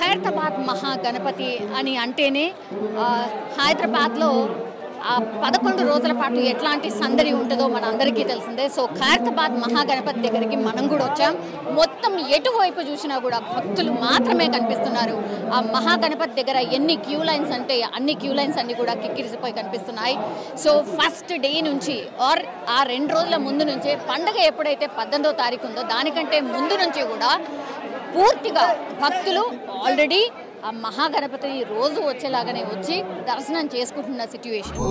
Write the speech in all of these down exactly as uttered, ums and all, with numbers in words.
ఖైరతాబాద్ మహాగణపతి అని అంటేనే హైదరాబాద్లో ఆ పదకొండు రోజుల పాటు ఎట్లాంటి సందడి ఉంటుందో మన అందరికీ తెలిసిందే. సో ఖైరతాబాద్ మహాగణపతి దగ్గరికి మనం కూడా వచ్చాం. మొత్తం ఎటువైపు చూసినా కూడా భక్తులు మాత్రమే కనిపిస్తున్నారు. ఆ మహాగణపతి దగ్గర ఎన్ని క్యూ లైన్స్ అంటే అన్ని క్యూ లైన్స్ అన్ని కూడా కిక్కిరిసిపోయి కనిపిస్తున్నాయి. సో ఫస్ట్ డే నుంచి ఆర్ ఆ రెండు రోజుల ముందు నుంచే పండగ ఎప్పుడైతే పద్దెనిమిదో తారీఖు ఉందో దానికంటే ముందు నుంచి కూడా పూర్తిగా భక్తులు ఆల్రెడీ ఆ మహాగణపతిని రోజు వచ్చేలాగానే వచ్చి దర్శనం చేసుకుంటున్న సిట్యుయేషన్.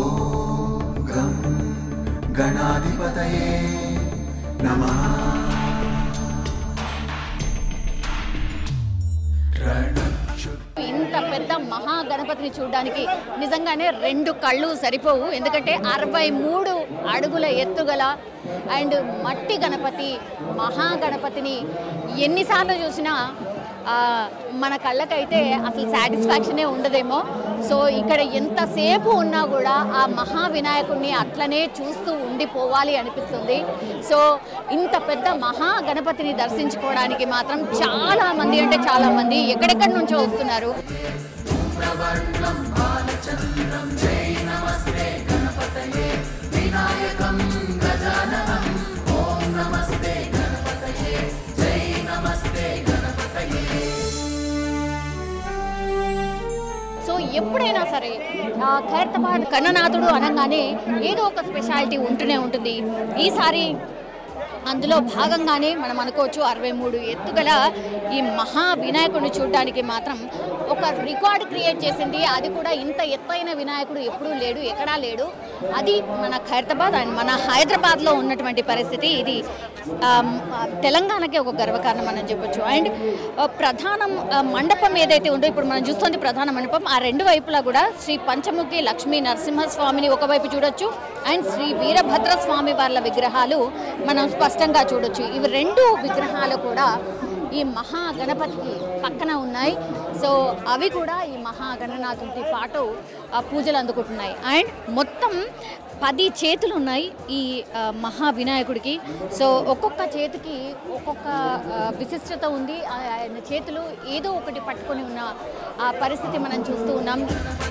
ఇంత పెద్ద మహాగణపతిని చూడడానికి నిజంగానే రెండు కళ్ళు సరిపోవు. ఎందుకంటే అరవై మూడు అడుగుల ఎత్తుగల అండ్ మట్టి గణపతి మహాగణపతిని ఎన్నిసార్లు చూసినా మన కళ్ళకైతే అసలు సాటిస్ఫాక్షనే ఉండదేమో. సో ఇక్కడ ఎంతసేపు ఉన్నా కూడా ఆ మహా వినాయకుడిని అట్లనే చూస్తూ ఉండిపోవాలి అనిపిస్తుంది. సో ఇంత పెద్ద మహా గణపతిని దర్శించుకోవడానికి మాత్రం చాలా మంది అంటే చాలా మంది ఎక్కడెక్కడి నుంచో వస్తున్నారు. సో ఎప్పుడైనా సరే ఖైరతాబాద్ గణనాథుడు అనగానే ఏదో ఒక స్పెషాలిటీ ఉంటూనే ఉంటుంది. ఈసారి అందులో భాగంగానే మనం అనుకోవచ్చు అరవై మూడు ఎత్తుగల ఈ మహా వినాయకుడిని చూడడానికి మాత్రం ఒక రికార్డ్ క్రియేట్ చేసింది. అది కూడా ఇంత ఎత్తైన వినాయకుడు ఎప్పుడూ లేడు, ఎక్కడా లేడు. అది మన ఖైరతాబాద్ అండ్ మన హైదరాబాద్లో ఉన్నటువంటి పరిస్థితి. ఇది తెలంగాణకి ఒక గర్వకారణం అని చెప్పొచ్చు. అండ్ ప్రధాన మండపం ఏదైతే ఉందో ఇప్పుడు మనం చూస్తుంది ప్రధాన మండపం, ఆ రెండు వైపులా కూడా శ్రీ పంచముఖి లక్ష్మీ నరసింహస్వామిని ఒకవైపు చూడొచ్చు అండ్ శ్రీ వీరభద్ర స్వామి వాళ్ళ విగ్రహాలు మనం స్పష్టంగా చూడొచ్చు. ఇవి రెండు విగ్రహాలు కూడా ఈ మహాగణపతికి పక్కన ఉన్నాయి. సో అవి కూడా ఈ మహాగణనాథుడితో పాటు పూజలు అందుకుంటున్నాయి. అండ్ మొత్తం పది చేతులు ఉన్నాయి ఈ మహా వినాయకుడికి. సో ఒక్కొక్క చేతికి ఒక్కొక్క విశిష్టత ఉంది. ఆయన చేతులు ఏదో ఒకటి పట్టుకొని ఉన్న ఆ పరిస్థితి మనం చూస్తూ ఉన్నాం.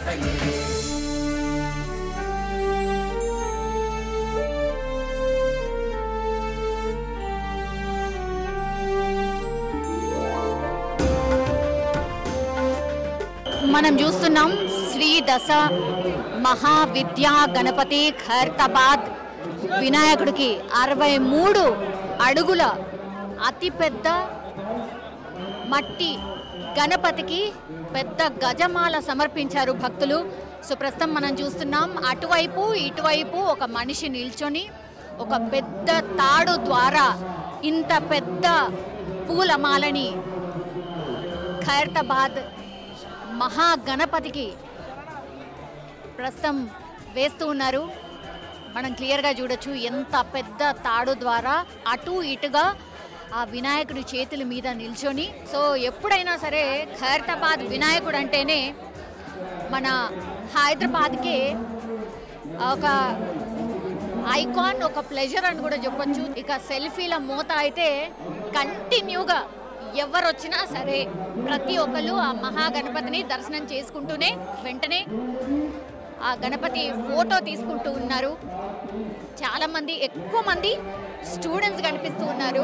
మనం చూస్తున్నాం శ్రీ దశ మహావిద్యా గణపతి ఖైరతాబాద్ వినాయకుడికి అరవై మూడు అడుగుల అతిపెద్ద మట్టి గణపతికి పెద్ద గజమాల సమర్పించారు భక్తులు. సో ప్రస్తుతం మనం చూస్తున్నాం అటువైపు ఇటువైపు ఒక మనిషి నిల్చొని ఒక పెద్ద తాడు ద్వారా ఇంత పెద్ద పూలమాలని ఖైరతాబాద్ మహాగణపతికి ప్రస్తుతం వేస్తూ ఉన్నారు. మనం క్లియర్గా చూడొచ్చు ఎంత పెద్ద తాడు ద్వారా అటు ఇటుగా ఆ వినాయకుడి చేతుల మీద నిల్చొని. సో ఎప్పుడైనా సరే ఖైరతాబాద్ వినాయకుడు అంటేనే మన హైదరాబాద్కి ఒక ఐకాన్, ఒక ప్లెజర్ అని కూడా చెప్పొచ్చు. ఇక సెల్ఫీల మూత అయితే కంటిన్యూగా ఎవరు వచ్చినా సరే ప్రతి ఒక్కరు ఆ మహాగణపతిని దర్శనం చేసుకుంటూనే వెంటనే ఆ గణపతి ఫోటో తీసుకుంటూ ఉన్నారు. చాలామంది ఎక్కువ మంది స్టూడెంట్స్ కనిపిస్తూ ఉన్నారు.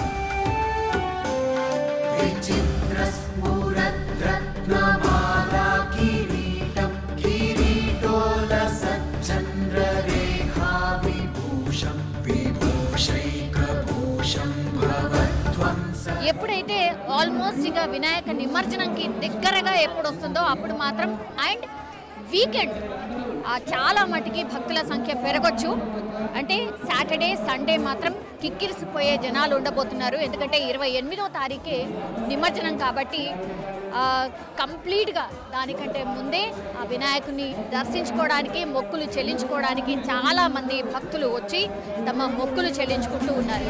ఎప్పుడైతే ఆల్మోస్ట్ ఇక వినాయక నిమజ్జనంకి దగ్గరగా ఎప్పుడు వస్తుందో అప్పుడు మాత్రం అండ్ వీకెండ్ చాలా మటుకి భక్తుల సంఖ్య పెరగొచ్చు. అంటే సాటర్డే సండే మాత్రం కిక్కిరిసిపోయే జనాలు ఉండబోతున్నారు. ఎందుకంటే ఇరవై ఎనిమిదో తారీఖే నిమజ్జనం కాబట్టి కంప్లీట్గా దానికంటే ముందే ఆ వినాయకుని దర్శించుకోవడానికి మొక్కులు చెల్లించుకోవడానికి చాలామంది భక్తులు వచ్చి తమ మొక్కులు చెల్లించుకుంటూ ఉన్నారు.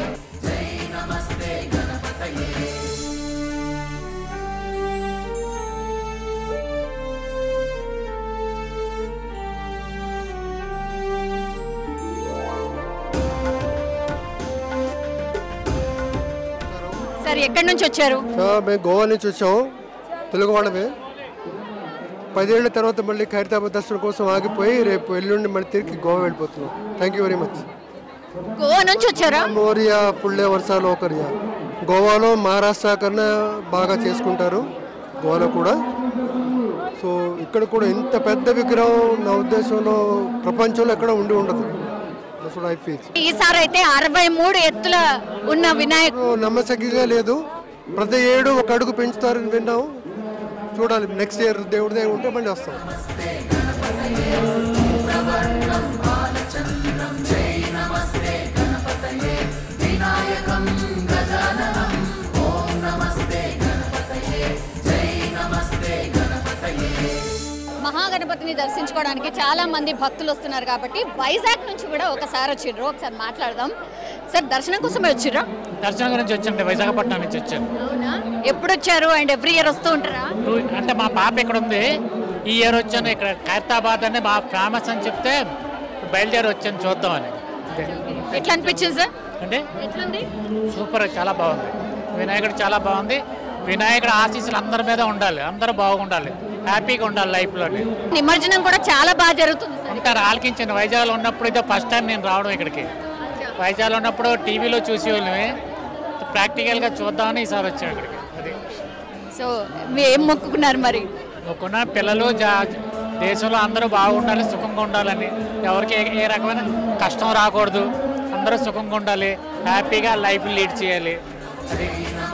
సార్ ఎక్కడి నుంచి వచ్చారు? మేము గోవా నుంచి వచ్చాము. తెలుగు వాళ్ళమే. పదేళ్ల తర్వాత మళ్ళీ ఖైరతాబాద్ దర్శనం కోసం ఆగిపోయి రేపు ఎల్లుండి మళ్ళీ తిరిగి గోవా వెళ్ళిపోతున్నాం. Thank you very much. Goa నుంచి వచ్చారా? మోరియా పుళ్ళే వర్షాలు ఒకరియా. గోవాలో మహారాష్ట్ర కన్నా బాగా చేసుకుంటారు, గోవాలో కూడా. సో ఇక్కడ కూడా ఇంత పెద్ద విగ్రహం నా ఉద్దేశంలో ప్రపంచంలో ఎక్కడ ఉండి ఉండదు. ఈసారి అయితే అరవై మూడు ఎత్తుల ఉన్న వినాయకుడు నమ్మశక్యంగా లేదు. ప్రతి ఏడు ఒక అడుగు పెంచుతారని విన్నాము. చూడాలి, నెక్స్ట్ ఇయర్ దేవుడి దగ్గర ఉంటే మళ్ళీ వస్తాం. మహాగణపతిని దర్శించుకోవడానికి చాలా మంది భక్తులు వస్తున్నారు కాబట్టి వైజాగ్ నుంచి కూడా ఒకసారి వచ్చిర్రు. ఒకసారి మాట్లాడదాం. సార్, దర్శనం కోసం వచ్చిర్రా? దర్శనం గురించి వచ్చండి, విశాఖపట్నం నుంచి వచ్చాను. అవునా? ఎప్పుడు వచ్చారు? అండ్ ఎవ్రీ ఇయర్ వస్తూ ఉంటారా? అంటే మా పాప ఇక్కడ ఉంది, ఈ ఇయర్ వచ్చాను. ఇక్కడ ఖైరతాబాద్ అని బాగా ఫేమస్ అని చెప్తే బయలుదేరి వచ్చాను చూద్దామని. ఎట్లా అనిపించింది సార్? అంటే ఎట్లుంది? సూపర్, చాలా బాగుంది. వినాయకుడు చాలా బాగుంది. వినాయకుడు ఆశీస్సులు అందరి మీద ఉండాలి, అందరూ బాగుండాలి, హ్యాపీగా ఉండాలి లైఫ్లో. నిమజ్జనం కూడా చాలా బాగా జరుగుతుంది. ఉంటారు ఆలకించాను. వైజాగ్లో ఉన్నప్పుడు ఇదే ఫస్ట్ టైం నేను రావడం ఇక్కడికి. వైజాగ్లో ఉన్నప్పుడు టీవీలో చూసి వాళ్ళని ప్రాక్టికల్గా చూద్దామని ఈసారి వచ్చాను ఇక్కడికి. అది సో మీరు ఏం మొక్కుకున్నారు మరి? మొక్కున్న పిల్లలు జా దేశంలో అందరూ బాగుండాలి, సుఖంగా ఉండాలని, ఎవరికి ఏ రకమైన కష్టం రాకూడదు, అందరూ సుఖంగా ఉండాలి, హ్యాపీగా లైఫ్ లీడ్ చేయాలి. అది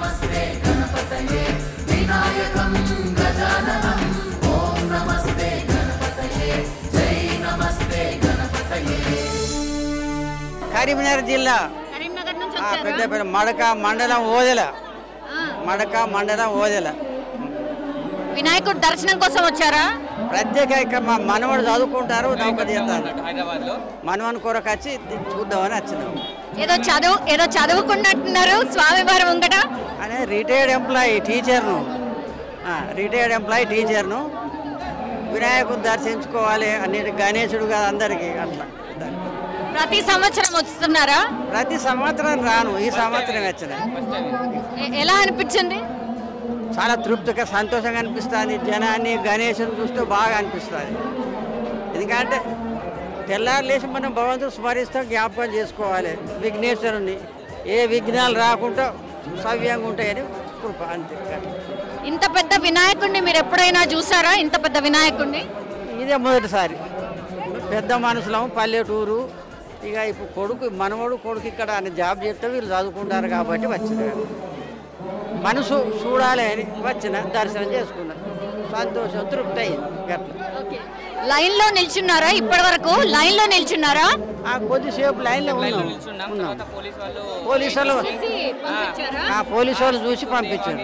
కరీంనగర్ జిల్లా కరీంనగర్ నుంచి పెద్ద పెద్ద మడక మండలం ఓదెల మడక మండలం ఓదెల వినాయకుడు దర్శనం కోసం వచ్చారా? ప్రత్యేక ఇక్కడ మా మనవడు చదువుకుంటారు, నౌక తీస్తారు. హైదరాబాద్ లో మనవని కొరకు వచ్చి చూద్దామని వచ్చినాం. ఏదో చదువు ఏదో చదువుకున్నట్టున్నారు స్వామివారి ముంగట. అనే రిటైర్డ్ ఎంప్లాయీ టీచర్ను రిటైర్డ్ ఎంప్లాయీ టీచర్ను వినాయకుడు దర్శించుకోవాలి అన్నిటి గణేశుడు కాదు అందరికీ. అట్లా ప్రతి సంవత్సరం వస్తున్నారా? ప్రతి సంవత్సరం రాను, ఈ సంవత్సరం వచ్చిన. ఎలా అనిపించింది? చాలా తృప్తిగా సంతోషంగా అనిపిస్తుంది. జనాన్ని గణేశుని చూస్తే బాగా అనిపిస్తుంది. ఎందుకంటే తెల్లారు లేచి మనం భగవంతుడు స్మరిస్తాం, జ్ఞాపకం చేసుకోవాలి విఘ్నేశ్వరుని. ఏ విఘ్నాలు రాకుండా సవ్యంగా ఉంటాయని కృప. అంతే. ఇంత పెద్ద వినాయకుడిని మీరు ఎప్పుడైనా చూసారా? ఇంత పెద్ద వినాయకుడిని ఇదే మొదటిసారి. పెద్ద మనుషులం, పల్లెటూరు. ఇక ఇప్పుడు కొడుకు మనవడు కొడుకు ఇక్కడ అని జాబ్ చేస్తే వీళ్ళు చదువుకుంటారు కాబట్టి వచ్చిన మనసు చూడాలి అని వచ్చిన, దర్శనం చేసుకున్నా, సంతోషం, తృప్తి అయింది. అట్లా లైన్ లో నిల్చున్నారా? ఇప్పటి వరకు లైన్ లో నిల్చున్నారా? కొద్దిసేపు లైన్ లో ఉన్నాం. పోలీసు వాళ్ళు పోలీసు వాళ్ళు చూసి పంపించారు.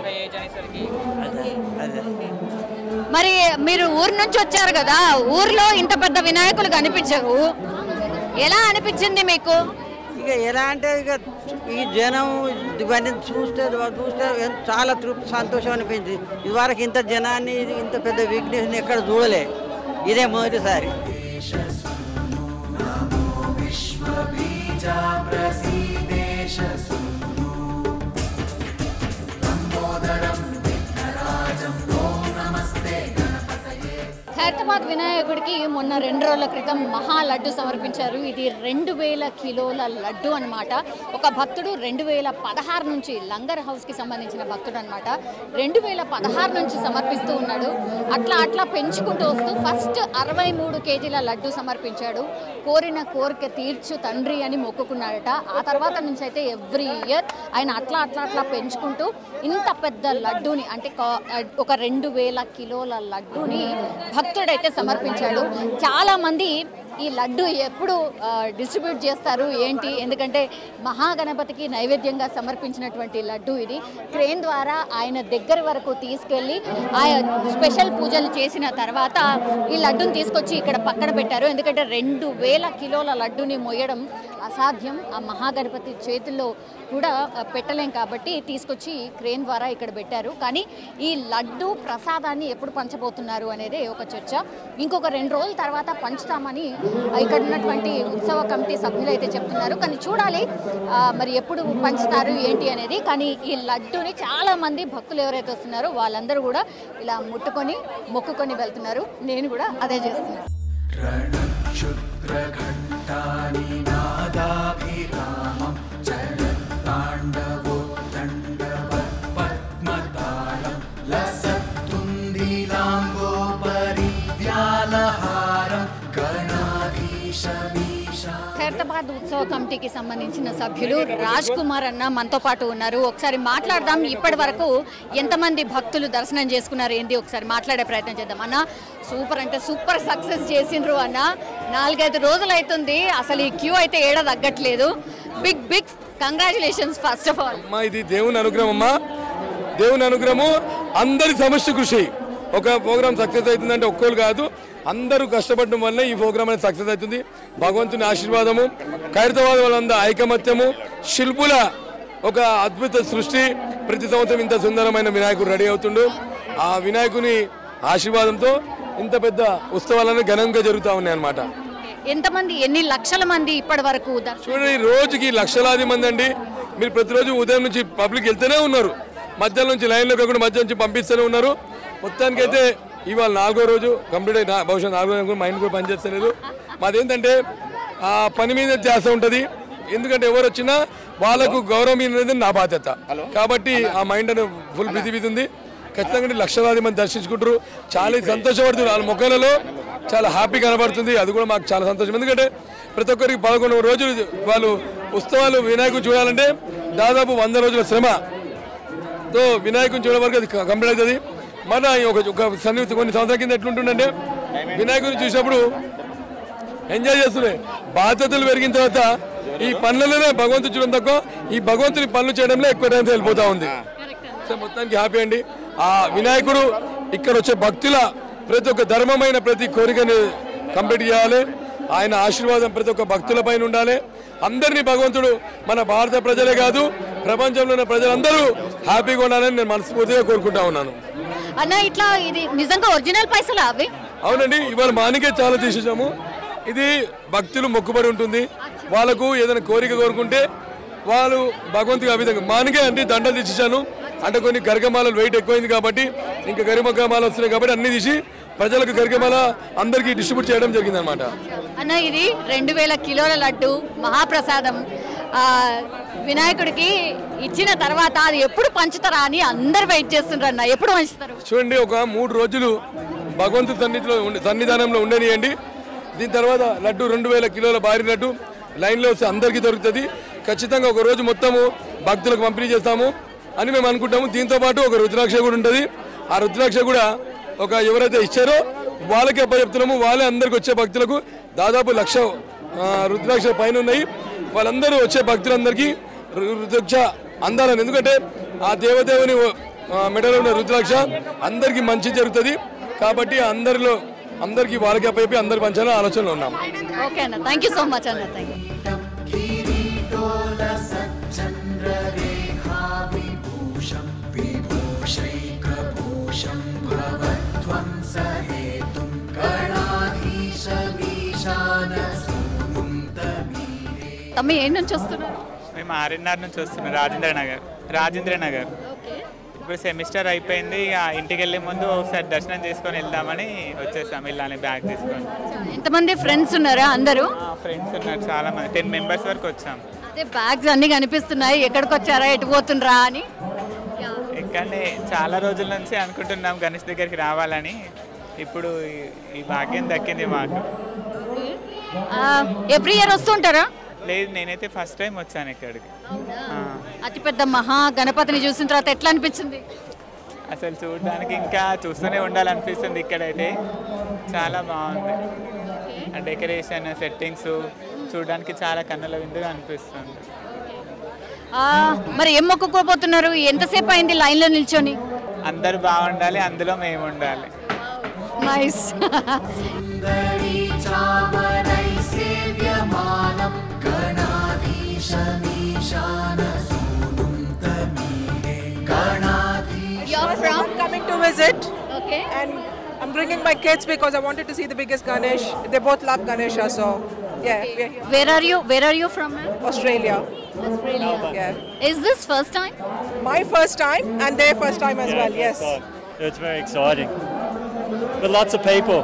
మరి మీరు ఊరు నుంచి వచ్చారు కదా, ఊర్లో ఇంత పెద్ద వినాయకులు కనిపించరు, ఎలా అనిపించింది మీకు? ఇక ఎలా అంటే ఇక ఈ జనం ఇవన్నీ చూస్తే చూస్తే చాలా తృప్తి, సంతోషం అనిపించింది. ఇదివరకు ఇంత జనాన్ని, ఇంత పెద్ద విఘ్నేశ్వరుని ఎక్కడ చూడలే, ఇదే మొదటిసారి. ఖైరతాబాద్ వినాయకుడికి మొన్న రెండు రోజుల క్రితం మహా లడ్డు సమర్పించారు. ఇది రెండు వేల కిలోల లడ్డు అనమాట. ఒక భక్తుడు రెండు వేల పదహారు నుంచి లంగర్ హౌస్కి సంబంధించిన భక్తుడు అనమాట, రెండు వేల పదహారు నుంచి సమర్పిస్తూ ఉన్నాడు. అట్లా అట్లా పెంచుకుంటూ వస్తూ ఫస్ట్ అరవై మూడు కేజీల లడ్డు సమర్పించాడు. కోరిన కోరిక తీర్చు తండ్రి అని మొక్కుకున్నాడట. ఆ తర్వాత నుంచి అయితే ఎవ్రీ ఇయర్ ఆయన అట్లా అట్లా అట్లా పెంచుకుంటూ ఇంత పెద్ద లడ్డూని, అంటే ఒక రెండు వేల కిలోల లడ్డూని భక్తుడైతే సమర్పించాడు. చాలామంది ఈ లడ్డు ఎప్పుడు డిస్ట్రిబ్యూట్ చేస్తారు ఏంటి, ఎందుకంటే మహాగణపతికి నైవేద్యంగా సమర్పించినటువంటి లడ్డు ఇది. క్రేన్ ద్వారా ఆయన దగ్గర వరకు తీసుకెళ్ళి ఆయన స్పెషల్ పూజలు చేసిన తర్వాత ఈ లడ్డుని తీసుకొచ్చి ఇక్కడ పక్కన పెట్టారు. ఎందుకంటే రెండు వేల కిలోల లడ్డుని మోయడం అసాధ్యం, ఆ మహాగణపతి చేతుల్లో కూడా పెట్టలేం కాబట్టి తీసుకొచ్చి క్రేన్ ద్వారా ఇక్కడ పెట్టారు. కానీ ఈ లడ్డు ప్రసాదాన్ని ఎప్పుడు పంచబోతున్నారు అనేది ఒక చర్చ. ఇంకొక రెండు రోజుల తర్వాత పంచుతామని ఇక్కడ ఉన్నటువంటి ఉత్సవ కమిటీ సభ్యులు అయితే చెప్తున్నారు. కానీ చూడాలి మరి ఎప్పుడు పంచుతారు ఏంటి అనేది. కానీ ఈ లడ్డూని చాలామంది భక్తులు ఎవరైతే వస్తున్నారో వాళ్ళందరూ కూడా ఇలా ముట్టుకొని మొక్కుకొని వెళ్తున్నారు. నేను కూడా అదే చేస్తున్నాను. ఖైరతాబాద్ ఉత్సవ కమిటీకి సంబంధించిన సభ్యులు రాజ్ కుమార్ అన్న మనతో పాటు ఉన్నారు. ఒకసారి మాట్లాడదాం. ఇప్పటి వరకు ఎంతమంది భక్తులు దర్శనం చేసుకున్నారు ఏంటి ఒకసారి మాట్లాడే ప్రయత్నం చేద్దాం. అన్న సూపర్ అంటే సూపర్ సక్సెస్ చేసిండ్రు అన్న. నాలుగైదు రోజులు అవుతుంది, అసలు ఈ క్యూ అయితే ఏడా తగ్గట్లేదు. Big big congratulations first of all. అమ్మా ఇది దేవుని అనుగ్రహం అమ్మా, దేవుని అనుగ్రహము, అందరి సమష్టి కృషి. ఒక ప్రోగ్రామ్ సక్సెస్ అవుతుందంటే ఒక్కరు కాదు, అందరూ కష్టపడడం వల్ల ఈ ప్రోగ్రామ్ అనేది సక్సెస్ అవుతుంది. భగవంతుని ఆశీర్వాదము, ఖైరతాబాద్ వాళ్ళందరూ ఐకమత్యము, శిల్పుల ఒక అద్భుత సృష్టి. ప్రతి సంవత్సరం ఇంత సుందరమైన వినాయకుడు రెడీ అవుతుండు. ఆ వినాయకుని ఆశీర్వాదంతో ఇంత పెద్ద ఉత్సవాలను ఘనంగా జరుగుతూ ఉన్నాయి అన్నమాట. ఎంతమంది ఎన్ని లక్షల మంది ఇప్పటి వరకు చూడండి, రోజుకి లక్షలాది మంది అండి. మీరు ప్రతిరోజు ఉదయం నుంచి పబ్లిక్ వెళ్తూనే ఉన్నారు, మధ్యాహ్నం నుంచి లైన్లో కాకుండా మధ్య నుంచి పంపిస్తూనే ఉన్నారు. మొత్తానికైతే ఇవాళ నాలుగో రోజు కంప్లీట్ అయి బహుశా నాలుగో రోజు మైండ్ కూడా పనిచేస్తలేదు. మాదేంటంటే ఆ పని మీద ధ్యాస ఉంటుంది. ఎందుకంటే ఎవరు వచ్చినా వాళ్ళకు గౌరవం అనేది నా బాధ్యత కాబట్టి ఆ మైండ్ అనేది ఫుల్ బిజీ బిజీ ఉంది. ఖచ్చితంగా లక్షలాది మంది దర్శించుకుంటారు. చాలా సంతోషపడుతుంది, వాళ్ళ మొక్కలలో చాలా హ్యాపీ కనబడుతుంది. అది కూడా మాకు చాలా సంతోషం. ఎందుకంటే ప్రతి ఒక్కరికి పదకొండు రోజులు వాళ్ళు ఉత్సవాలు వినాయకుని చూడాలంటే దాదాపు వంద రోజుల శ్రమతో వినాయకుని చూడడం వరకు అది కంప్లీట్ అవుతుంది. మన ఒక ఒక సన్నిహిత కొన్ని సంవత్సరాల కింద ఎట్లుంటుందంటే వినాయకుని చూసినప్పుడు ఎంజాయ్ చేస్తున్నాయి. బాధ్యతలు పెరిగిన తర్వాత ఈ పనులలోనే భగవంతుడు చూడడం తక్కువ, ఈ భగవంతుని పనులు చేయడంలో ఎక్కువ టైం వెళ్ళిపోతూ ఉంది. సో మొత్తానికి హ్యాపీ అండి. ఆ వినాయకుడు ఇక్కడ వచ్చే భక్తుల ప్రతి ఒక్క ధర్మమైన ప్రతి కోరికని కంప్లీట్ చేయాలి. ఆయన ఆశీర్వాదం ప్రతి ఒక్క భక్తుల పైన ఉండాలి. అందరినీ భగవంతుడు మన భారత ప్రజలే కాదు ప్రపంచంలో ఉన్న ప్రజలందరూ హ్యాపీగా ఉండాలని నేను మనస్ఫూర్తిగా కోరుకుంటా ఉన్నాను. అన్న ఇట్లా ఇది నిజంగా ఒరిజినల్ పైసలా అవి? అవునండి, ఇవాళ మానికే చాలా తీసేసాము. ఇది భక్తులు మొక్కుబడి ఉంటుంది. వాళ్ళకు ఏదైనా కోరిక కోరుకుంటే వాళ్ళు భగవంతుడికి ఆ విధంగా మానికే అంటే దండలు తీసేసాను. అంటే కొన్ని గరికమాలలు వెయిట్ ఎక్కువైంది కాబట్టి ఇంకా గరిమగమాలు వస్తున్నాయి కాబట్టి అన్ని తీసి ప్రజలకు గరికమాల అందరికీ డిస్ట్రిబ్యూట్ చేయడం జరిగింది అనమాట. అన్న ఇది రెండు వేల కిలోల లడ్డు మహాప్రసాదం వినాయకుడికి ఇచ్చిన తర్వాత అది ఎప్పుడు పంచుతారా అని అందరు వెయిట్ చేస్తుంటారు అన్న. ఎప్పుడు పంచుతారు? చూడండి, ఒక మూడు రోజులు భగవంతుడి సన్నిధిలో సన్నిధానంలో ఉండనియండి. దీని తర్వాత లడ్డు రెండు వేల కిలోల భారీ లడ్డు లైన్లో వస్తే అందరికీ దొరుకుతుంది. ఖచ్చితంగా ఒక రోజు మొత్తము భక్తులకు పంపిణీ చేస్తాము అని మేము అనుకుంటాము. దీంతో పాటు ఒక రుద్రాక్ష కూడా ఉంటుంది. ఆ రుద్రాక్ష కూడా ఒక ఎవరైతే ఇచ్చారో వాళ్ళకి అప్పచెప్తున్నాము. వాళ్ళే అందరికి వచ్చే భక్తులకు దాదాపు లక్ష రుద్రాక్ష పైన ఉన్నాయి. వాళ్ళందరూ వచ్చే భక్తులందరికీ రుద్రాక్ష అందాలని, ఎందుకంటే ఆ దేవదేవుని మెడలో ఉన్న రుద్రాక్ష అందరికీ మంచి జరుగుతుంది కాబట్టి అందరిలో అందరికీ వాళ్ళకి అప్పచెప్పి అందరి పంచాలని ఆలోచనలో ఉన్నాం. ఓకే అన్న, థ్యాంక్ యూ సో మచ్ అన్న. Thank you. తమ్మి ఏం నుంచి వస్తున్నారు? మేము ఆర్ఎన్ఆర్ నుంచి వస్తున్నాం, రాజేంద్ర నగర్ రాజేంద్ర నగర్ ఇప్పుడు సెమిస్టర్ అయిపోయింది. ఇక ఇంటికి వెళ్ళే ముందు ఒకసారి దర్శనం చేసుకొని వెళ్దామని వచ్చేసాం. ఇలానే బ్యాగ్ తీసుకొని. ఎంతమంది ఫ్రెండ్స్ ఉన్నారా? అందరూ ఫ్రెండ్స్ ఉన్నారు చాలా మంది, టెన్ మెంబర్స్ వరకు వచ్చాం. అదే బ్యాగ్స్ అన్ని కనిపిస్తున్నాయి, ఎక్కడికి వచ్చారా ఎటు పోతుండ్రా అని. ఇక్కడనే చాలా రోజుల నుంచి అనుకుంటున్నాం గణేష్ దగ్గరికి రావాలని. ఇప్పుడు ఈ భాగ్యం దక్కింది మాకు. ఎవ్రీ ఇయర్ వస్తుంటారా? లేదు, నేనైతే ఫస్ట్ టైం వచ్చాను ఇక్కడికి. అతిపెద్ద మహా గణపతిని చూసిన తర్వాత ఎట్లా అనిపించింది? అసలు చూడడానికి ఇంకా చూస్తూనే ఉండాలనిపిస్తుంది. ఇక్కడైతే చాలా బాగుంది. ఆ డెకరేషన్ సెట్టింగ్స్ చూడడానికి చాలా కన్నుల విందుగా అనిపిస్తుంది. మరి ఏం మొక్కుకోబోతున్నారు? ఎంతసేపు అయింది లైన్లో నిల్చొని? అందరూ బాగుండాలి, అందులో మేము ఉండాలి. Nice. You're from? Coming to visit. Okay. And I'm bringing my kids because I wanted to see the biggest Ganesh. They both love Ganesha, so yeah. Okay. We're here. Where are you? Where are you from? ma'am? Australia. Australia. Yeah. Is this first time? My first time and their first time as Yeah, well. Yes. first time. It's very exciting. With lots of people.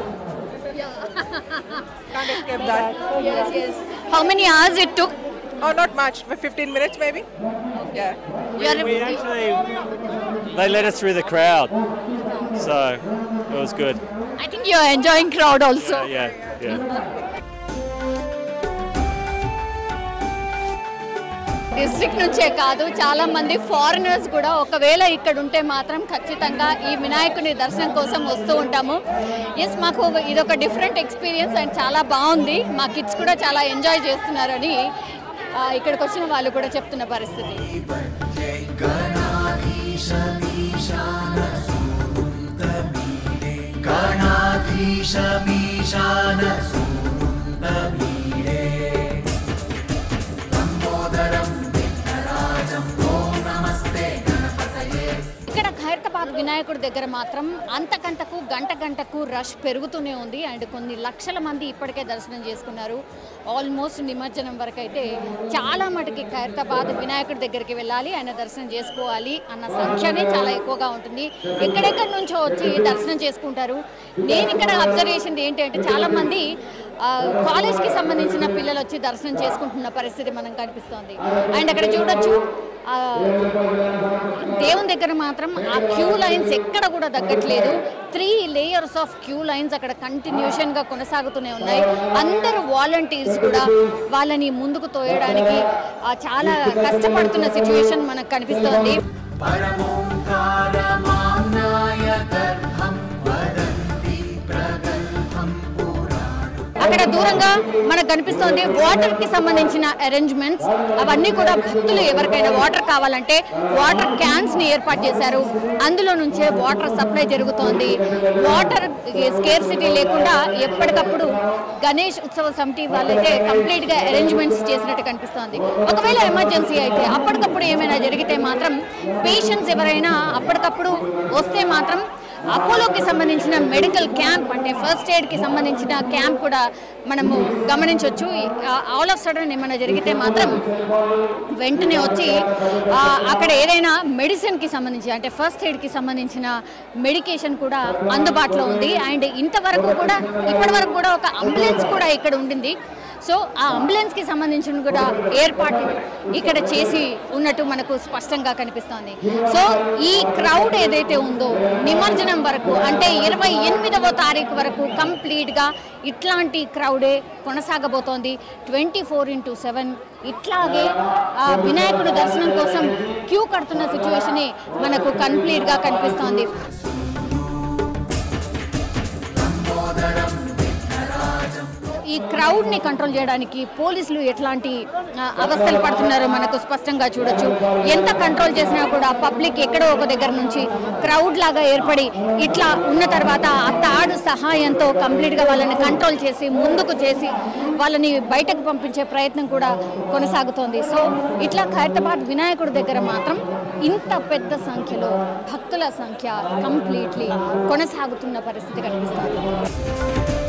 Can't escape that. Yes, yes. How many hours it took? Oh, not much. For fifteen minutes maybe. Yeah. You are We actually, they let us through the crowd. So it was good. I think you are enjoying crowd also. Yeah, yeah, yeah. District నుంచే కాదు చాలా మంది foreigners కూడా ఒకవేళ ఇక్కడ ఉంటే మాత్రం ఖచ్చితంగా ఈ వినాయకుని దర్శనం కోసం వస్తూ ఉంటాము. ఎస్ మాకు ఇదొక డిఫరెంట్ ఎక్స్పీరియన్స్ అండ్ చాలా బాగుంది. మా కిడ్స్ కూడా చాలా ఎంజాయ్ చేస్తున్నారని ఇక్కడికి వచ్చిన వాళ్ళు కూడా చెప్తున్న పరిస్థితి. ఇక్కడ ఖైరతాబాద్ వినాయకుడి దగ్గర మాత్రం అంతకంతకు గంట గంటకు రష్ పెరుగుతూనే ఉంది అండ్ కొన్ని లక్షల మంది ఇప్పటికే దర్శనం చేసుకున్నారు. ఆల్మోస్ట్ నిమజ్జనం వరకు అయితే చాలా మటుకి ఖైరతాబాద్ వినాయకుడి దగ్గరికి వెళ్ళాలి, ఆయన దర్శనం చేసుకోవాలి అన్న సంఖ్యనే చాలా ఎక్కువగా ఉంటుంది. ఎక్కడెక్కడి నుంచో వచ్చి దర్శనం చేసుకుంటారు. నేను ఇక్కడ అబ్జర్వ్ చేసింది ఏంటంటే చాలామంది కాలేజ్కి సంబంధించిన పిల్లలు వచ్చి దర్శనం చేసుకుంటున్న పరిస్థితి మనకు కనిపిస్తోంది. అండ్ అక్కడ చూడొచ్చు దేవుని దగ్గర మాత్రం ఆ క్యూ లైన్స్ ఎక్కడ కూడా తగ్గట్లేదు. Three layers of queue lines అక్కడ కంటిన్యూషన్గా కొనసాగుతూనే ఉన్నాయి. అందరూ వాలంటీర్స్ కూడా వాళ్ళని ముందుకు తోయడానికి చాలా కష్టపడుతున్న సిచ్యువేషన్ మనకు కనిపిస్తోంది. అక్కడ దూరంగా మనకు కనిపిస్తోంది వాటర్ కి సంబంధించిన అరేంజ్మెంట్స్. అవన్నీ కూడా భక్తులు ఎవరికైనా వాటర్ కావాలంటే వాటర్ క్యాన్స్ ని ఏర్పాటు చేశారు. అందులో నుంచే వాటర్ సప్లై జరుగుతోంది. వాటర్ స్కేర్సిటీ లేకుండా ఎప్పటికప్పుడు గణేష్ ఉత్సవ సమితి వాళ్ళైతే కంప్లీట్ గా అరేంజ్మెంట్స్ చేసినట్టు కనిపిస్తోంది. ఒకవేళ ఎమర్జెన్సీ అయితే అప్పటికప్పుడు ఏమైనా జరిగితే మాత్రం పేషెంట్స్ ఎవరైనా అప్పటికప్పుడు వస్తే మాత్రం అపోలోకి సంబంధించిన మెడికల్ క్యాంప్ అంటే ఫస్ట్ ఎయిడ్కి సంబంధించిన క్యాంప్ కూడా మనము గమనించవచ్చు. ఆల్ ఆఫ్ సడన్ ఏమైనా జరిగితే మాత్రం వెంటనే వచ్చి అక్కడ ఏదైనా మెడిసిన్కి సంబంధించి అంటే ఫస్ట్ ఎయిడ్కి సంబంధించిన మెడికేషన్ కూడా అందుబాటులో ఉంది. అండ్ ఇంతవరకు కూడా ఇప్పటి వరకు కూడా ఒక అంబులెన్స్ కూడా ఇక్కడ ఉండింది. సో ఆ అంబులెన్స్కి సంబంధించిన కూడా ఏర్పాటు ఇక్కడ చేసి ఉన్నట్టు మనకు స్పష్టంగా కనిపిస్తోంది. సో ఈ క్రౌడ్ ఏదైతే ఉందో నిమజ్జనం వరకు అంటే ఇరవై ఎనిమిదవ తారీఖు వరకు కంప్లీట్గా ఇట్లాంటి క్రౌడే కొనసాగబోతోంది. ట్వంటీ ఫోర్ ఇంటూ సెవెన్ ఇట్లాగే వినాయకుడి దర్శనం కోసం క్యూ కడుతున్న సిచ్యువేషనే మనకు కంప్లీట్గా కనిపిస్తోంది. ఈ క్రౌడ్ని కంట్రోల్ చేయడానికి పోలీసులు ఎట్లాంటి అవస్థలు పడుతున్నారో మనకు స్పష్టంగా చూడొచ్చు. ఎంత కంట్రోల్ చేసినా కూడా పబ్లిక్ ఎక్కడో ఒక దగ్గర నుంచి క్రౌడ్ లాగా ఏర్పడి ఇట్లా ఉన్న తర్వాత ఆ తాడు సహాయంతో కంప్లీట్గా వాళ్ళని కంట్రోల్ చేసి ముందుకు చేసి వాళ్ళని బయటకు పంపించే ప్రయత్నం కూడా కొనసాగుతోంది. సో ఇట్లా ఖైరతాబాద్ వినాయకుడి దగ్గర మాత్రం ఇంత పెద్ద సంఖ్యలో భక్తుల సంఖ్య కంప్లీట్లీ కొనసాగుతున్న పరిస్థితి కనిపిస్తుంది.